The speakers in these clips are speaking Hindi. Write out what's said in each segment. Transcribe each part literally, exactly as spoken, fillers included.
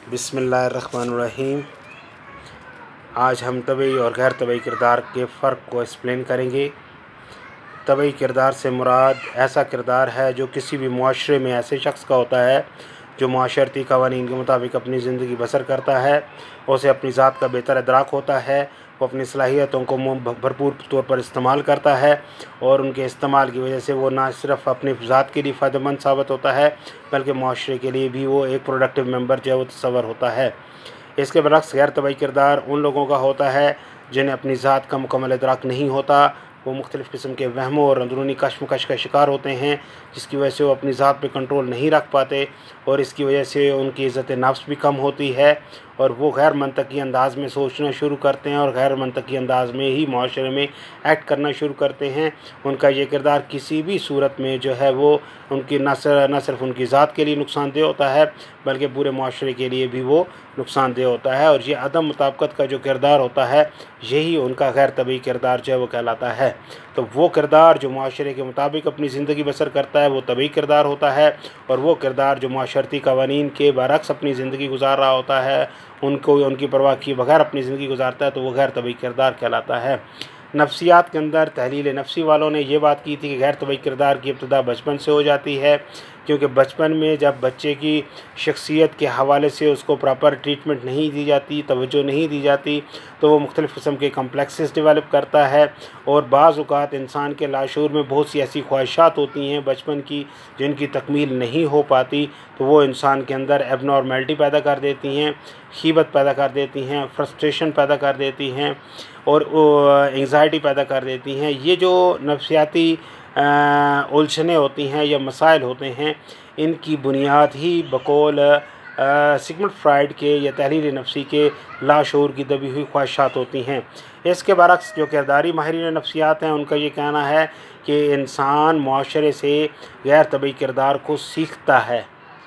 बिस्मिल्लाहिर्रहमानिर्रहीम। आज हम तबई और गैर तबई किरदार के फ़र्क को एक्सप्लेन करेंगे। तबई किरदार से मुराद ऐसा किरदार है जो किसी भी मुआशरे में ऐसे शख्स का होता है जो माशरती कवानीन के मुताबिक अपनी ज़िंदगी बसर करता है, उसे अपनी ज़ात का बेहतर इदराक होता है, वो अपनी सलाहियतों को भरपूर तौर पर इस्तेमाल करता है और उनके इस्तेमाल की वजह से वो ना सिर्फ अपनी ज़ात के लिए फ़ायदेमंद साबित होता है बल्कि माशरे के लिए भी वो एक प्रोडक्टिव मेंबर जो है वो तस्वर होता है। इसके बरक्स गैर तबई किरदार उन लोगों का होता है जिन्हें अपनी ज़ात का मुकम्मल इदराक नहीं होता। वो मुख्तलिफ़ किस्म के वहमों और अंदरूनी कशमकश का शिकार होते हैं, जिसकी वजह से वो अपनी ज़ात पे कंट्रोल नहीं रख पाते और इसकी वजह से उनकी इज़्ज़त नफ्स भी कम होती है और वो गैर मंतकी अंदाज़ में सोचना शुरू करते हैं और गैर मंतकी अंदाज़ में ही माशरे में एक्ट करना शुरू करते हैं। उनका ये किरदार किसी भी सूरत में जो है वो उनकी न न सिर्फ उनकी ज़ात के लिए नुकसानदेह होता है बल्कि पूरे माशरे के लिए भी वो नुकसानदेह होता है और ये अदम मुताबिकत का जो किरदार होता है यही उनका गैर तबई किरदार जो है वो कहलाता है। तो वो किरदार जो माशरे के मुताबिक अपनी ज़िंदगी बसर करता है वो तबई किरदार होता है और वो किरदार जो माशरती कवानीन के बरक्स अपनी ज़िंदगी गुजार रहा होता है, उनको उनकी परवाह किए बगैर अपनी ज़िंदगी गुजारता है, तो वो गैर तबई किरदार कहलाता है। नफ्सियात के अंदर तहलील नफ्सी वालों ने ये बात की थी कि गैर तबई किरदार की इब्तिदा बचपन से हो जाती है, क्योंकि बचपन में जब बच्चे की शख्सियत के हवाले से उसको प्रॉपर ट्रीटमेंट नहीं दी जाती, तवज्जो नहीं दी जाती, तो वो मुख्तलिफ़ किस्म के कम्प्लेक्सेस डेवलप करता है और बाज़ औक़ात इंसान के लाशूर में बहुत सी ऐसी ख्वाहिशात होती हैं बचपन की जिनकी तकमील नहीं हो पाती, तो वो इंसान के अंदर एबनॉर्मेलिटी पैदा कर देती हैं, खीबत पैदा कर देती हैं, फ्रस्ट्रेशन पैदा कर देती हैं और एंग्ज़ायटी पैदा कर देती हैं। ये जो नफ्सियाती उलझनें होती हैं या मसाइल होते हैं, इनकी बुनियाद ही बकौल सिगमंड फ्राइड के या तहलील नफ्सी के लाशूर की दबी हुई ख्वाहिशात होती हैं। इसके बरक्स जो किरदारी माहिरीन नफ्सियात हैं उनका ये कहना है कि इंसान माशरे से गैर तबई किरदार को सीखता है।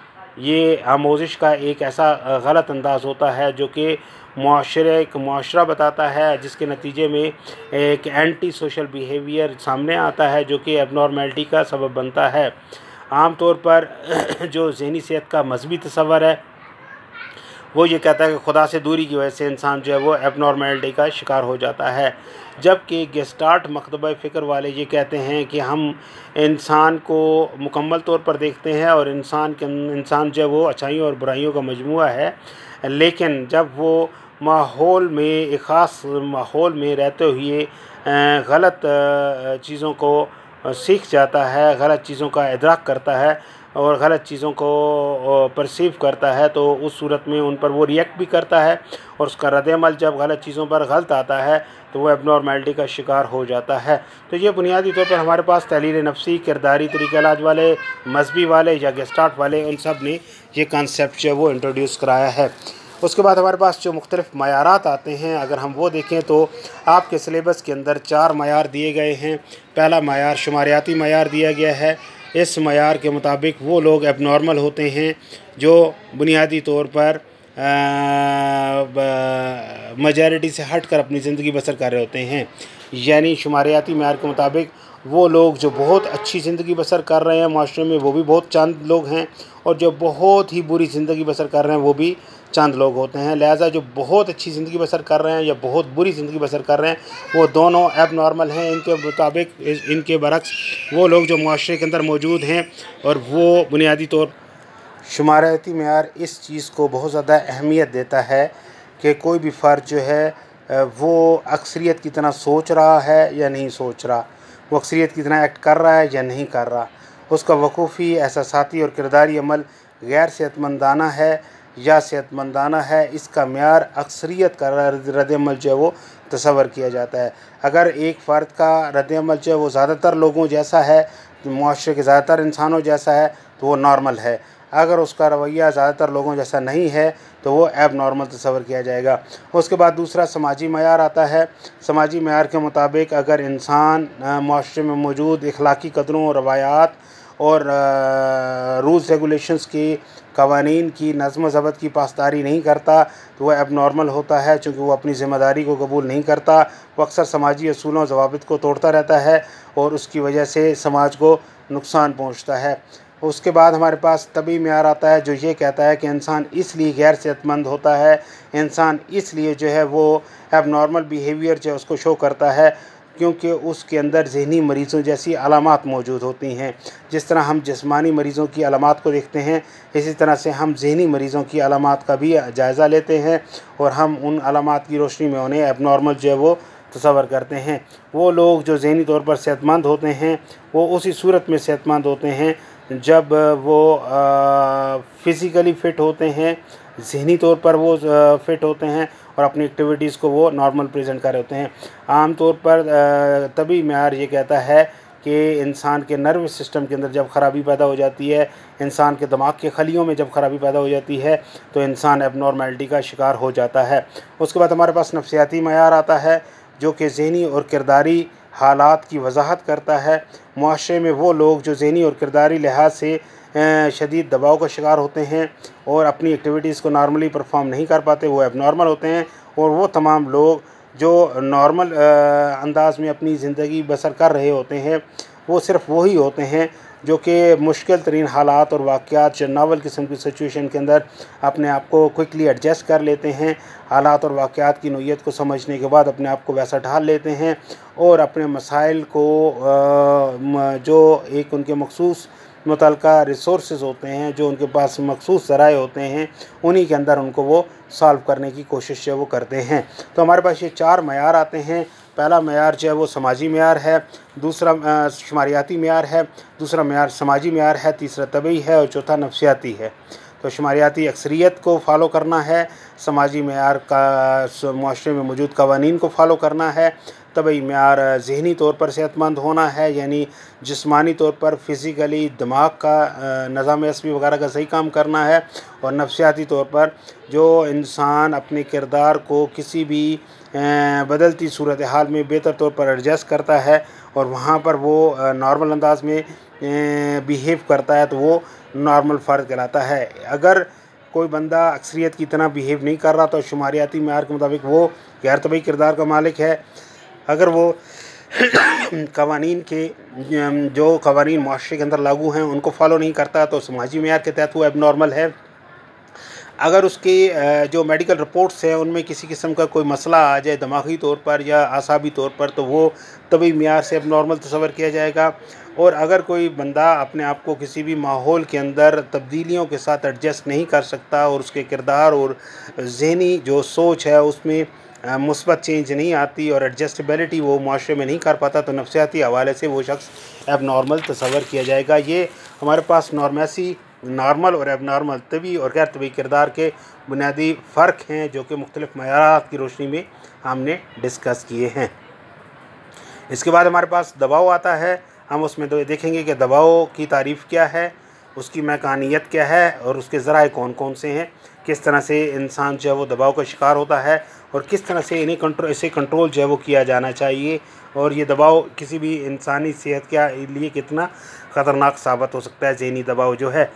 ये आमोज़िश का एक ऐसा गलत अंदाज़ होता है जो कि मुआशरे एक मुआशरा बताता है, जिसके नतीजे में एक एंटी सोशल बिहेवियर सामने आता है जो कि एबनॉर्मेलिटी का सबब बनता है। आम तौर पर जो ज़हनी सेहत का मजहबी तस्वर है वो ये कहता है कि खुदा से दूरी की वजह से इंसान जो है वो एबनॉर्मेलिटी का शिकार हो जाता है, जबकि गेस्टार्ट मकतबा फ़िक्र वाले ये कहते हैं कि हम इंसान को मुकम्मल तौर पर देखते हैं और इंसान के इंसान जो है वो अच्छाइयों और बुराइयों का मजमूआ है, लेकिन जब वो माहौल में एक ख़ास माहौल में रहते हुए गलत चीज़ों को सीख जाता है, गलत चीज़ों का इदराक करता है और गलत चीज़ों को परसीव करता है, तो उस सूरत में उन पर वो रिएक्ट भी करता है और उसका रद्द-ए-अमल जब गलत चीज़ों पर गलत आता है तो वो एबनॉर्मेलिटी का शिकार हो जाता है। तो ये बुनियादी तौर पर हमारे पास तहलील नफ्सी, किरदारी तरीक़ा इलाज वाले, मजहबी वाले या गेस्टार्ट वाले, उन सब ने ये कॉन्सेप्ट जो है वो इंट्रोड्यूस कराया है। उसके बाद हमारे पास जो मुख्तलिफ़ मयारात आते हैं, अगर हम वो देखें तो आपके सिलेबस के अंदर चार मयार दिए गए हैं। पहला मयार शुमारियाती मयार दिया गया है। इस मयार के मुताबिक वो लोग एबनॉर्मल होते हैं जो बुनियादी तौर पर मेजॉरिटी से हट कर अपनी ज़िंदगी बसर कर रहे होते हैं। यानी शुमारियाती मयार के मुताबिक वो लोग जो बहुत अच्छी ज़िंदगी बसर कर रहे हैं माशरे में वो भी बहुत चंद लोग हैं और जो बहुत ही बुरी ज़िंदगी बसर कर रहे हैं वो भी चंद लोग होते हैं। लिहाजा जो बहुत अच्छी ज़िंदगी बसर कर रहे हैं या बहुत बुरी ज़िंदगी बसर कर रहे हैं वो दोनों एबनॉर्मल हैं। इनके मुताबिक इनके बरक्स वो लोग जो माशरे के अंदर मौजूद हैं और वो बुनियादी तौर शुमारियाती मयार इस चीज़ को बहुत ज़्यादा अहमियत देता है कि कोई भी फ़र्द जो है वो अक्सरियत की तरह सोच रहा है या नहीं सोच रहा, वो अक्सरियत की तरह एक्ट कर रहा है या नहीं कर रहा, उसका वकूफ़ी, एहसासाती और किरदारी अमल गैर सेहतमंदाना है या सेहतमंदाना है, इसका मेयार अक्सरियत का रद्द-ए-अमल जो है वो तस्वर किया जाता है। अगर एक फ़र्द का रद्द-ए-अमल जो है वो ज़्यादातर लोगों जैसा है, मुआशरे के ज़्यादातर इंसानों जैसा है, तो वो नॉर्मल है। अगर उसका रवैया ज़्यादातर लोगों जैसा नहीं है तो वो एब नॉर्मल तस्वर किया जाएगा। उसके बाद दूसरा समाजी मयार आता है। समाजी मयार के मुताबिक अगर इंसान मुआशरे में मौजूद इखलाकी कदरों, रवायात और रूल्स रेगुलेशंस की, कवानीन की, नज़्म ज़ब्त की पासदारी नहीं करता तो वह एबनॉर्मल होता है, चूँकि वो अपनी ज़िम्मेदारी को कबूल नहीं करता। वो अक्सर समाजी असूलों और ज़वाबित को तोड़ता रहता है और उसकी वजह से समाज को नुकसान पहुँचता है। उसके बाद हमारे पास तभी मेयार आता है जो ये कहता है कि इंसान इसलिए गैर सेहतमंद होता है, इंसान इसलिए जो है वो एबनॉर्मल बिहेवियर जो है उसको शो करता है क्योंकि उसके अंदर ज़हनी मरीज़ों जैसी अलामात मौजूद होती हैं। जिस तरह हम जिस्मानी मरीज़ों की अलामात को देखते हैं, इसी तरह से हम ज़हनी मरीज़ों की अलामात का भी जायज़ा लेते हैं और हम उन अलामात की रोशनी में उन्हें एबनॉर्मल जो है वो तस्वर करते हैं। वो लोग जो ज़हनी तौर पर सेहतमंद होते हैं वो उसी सूरत में सेहतमंद होते हैं जब वो फ़िज़िकली फ़िट होते हैं, ज़हनी तौर पर वो फ़िट होते हैं और अपनी एक्टिविटीज़ को वो नॉर्मल प्रेजेंट कर रहे होते हैं। आम तौर पर तभी मेयार ये कहता है कि इंसान के नर्वस सिस्टम के अंदर जब ख़राबी पैदा हो जाती है, इंसान के दिमाग के खलियों में जब ख़राबी पैदा हो जाती है तो इंसान एबनॉर्मेलिटी का शिकार हो जाता है। उसके बाद हमारे पास नफ्सियाती मेयार आता है जो कि ज़हनी और किरदारी हालात की वजाहत करता है। मुआशरे में वो लोग जो ज़हनी और किरदारी लिहाज से शदीद दबाव का शिकार होते हैं और अपनी एक्टिविटीज़ को नॉर्मली परफॉर्म नहीं कर पाते, वो एबनॉर्मल होते हैं। और वो तमाम लोग जो नॉर्मल अंदाज़ में अपनी ज़िंदगी बसर कर रहे होते हैं वो सिर्फ़ वही होते हैं जो कि मुश्किल तरीन हालात और वाक़यात जो नावल किस्म की सिचुएशन के अंदर अपने आप को क्विकली एडजस्ट कर लेते हैं, हालात और वाक़यात की नोयत को समझने के बाद अपने आप को वैसा ढाल लेते हैं और अपने मसाइल को जो एक उनके मखसूस मुतल्लिका रिसोर्सेज होते हैं, जो उनके पास मखसूस ज़राए होते हैं, उन्हीं के अंदर उनको वो सॉल्व करने की कोशिश जो वो करते हैं। तो हमारे पास ये चार मेयार आते हैं। पहला मेयार जो है वो समाजी मेयार है, दूसरा शुमारियाती मेयार है, दूसरा मेयार समाजी मेयार है, तीसरा तबई है और चौथा नफ्सियाती है। तो शुमारियाती अक्सरियत को फ़ॉलो करना है, समाजी मेयार का मुआशरे में मौजूद कवानीन को फ़ॉलो करना है, तबई मेयार ज़हनी तौर पर सेहतमंद होना है यानी जिस्मानी तौर पर फ़िज़िकली दिमाग का निज़ाम असबी वगैरह का सही काम करना है, और नफ्सियाती तौर पर जो इंसान अपने किरदार को किसी भी बदलती सूरत हाल में बेहतर तौर पर एडजस्ट करता है और वहाँ पर वो नॉर्मल अंदाज में बिहेव करता है तो वो नॉर्मल फ़र्द कहलाता है। अगर कोई बंदा अक्सरियत की तरह बिहेव नहीं कर रहा तो शुमारियाती मेयार के मुताबिक वो गैर तबई किरदार का मालिक है। अगर वो कवानीन के जो कवानीन मुआशरे के अंदर लागू हैं उनको फॉलो नहीं करता तो समाजी मेयार के तहत वो एबनॉर्मल है। अगर उसकी जो मेडिकल रिपोर्ट्स हैं उनमें किसी किस्म का कोई मसला आ जाए दिमागी तौर पर या आसाबी तौर पर तो वो तभी मेयार से एबनॉर्मल तस्वर किया जाएगा। और अगर कोई बंदा अपने आप को किसी भी माहौल के अंदर तब्दीलियों के साथ एडजस्ट नहीं कर सकता और उसके किरदार और ज़हनी जो सोच है उसमें मुस्बत चेंज नहीं आती और एडजस्टेबिलिटी वो मुआशरे में नहीं कर पाता तो नफ्सियाती हवाले से वो शख्स एबनॉर्मल तस्वर किया जाएगा। ये हमारे पास नॉर्मेसी नॉर्मल और एबनॉर्मल तभी और गैर तभी किरदार के बुनियादी फ़र्क हैं जो कि मुख्तलिफ मयारात की रोशनी में हमने डिस्कस किए हैं। इसके बाद हमारे पास दबाव आता है। हम उसमें देखेंगे कि दबाव की तारीफ़ क्या है, उसकी मैकानियत क्या है और उसके ज़राए कौन कौन से हैं, किस तरह से इंसान जो है वो दबाव का शिकार होता है और किस तरह से इन्हें कंट्रोल इसे कंट्रोल जो है वो किया जाना चाहिए, और ये दबाव किसी भी इंसानी सेहत के लिए कितना ख़तरनाक साबित हो सकता है ज़हनी दबाव जो है।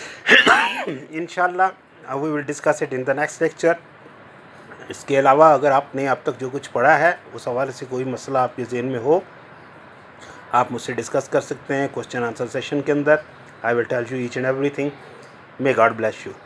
इंशाअल्लाह we will discuss it in the next lecture. इसके अलावा अगर आपने अब तक जो कुछ पढ़ा है उस हवाले से कोई मसला आपके ज़हन में हो आप मुझसे डिस्कस कर सकते हैं क्वेश्चन आंसर सेशन के अंदर। I will tell you each and everything. May God bless you.